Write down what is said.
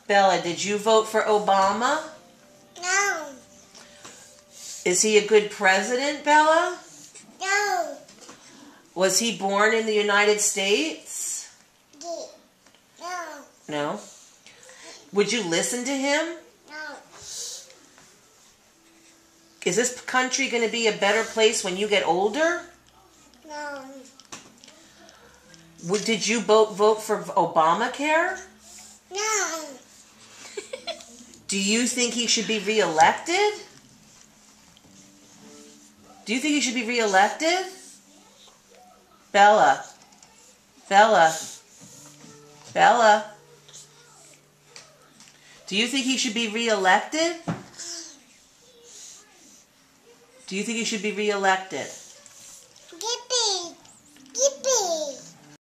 Bella, did you vote for Obama? No. Is he a good president, Bella? No. Was he born in the United States? No. No. Would you listen to him? No. Is this country going to be a better place when you get older? No. Did you vote for Obamacare? No. Do you think he should be reelected? Do you think he should be reelected? Bella. Bella. Bella. Do you think he should be reelected? Do you think he should be reelected?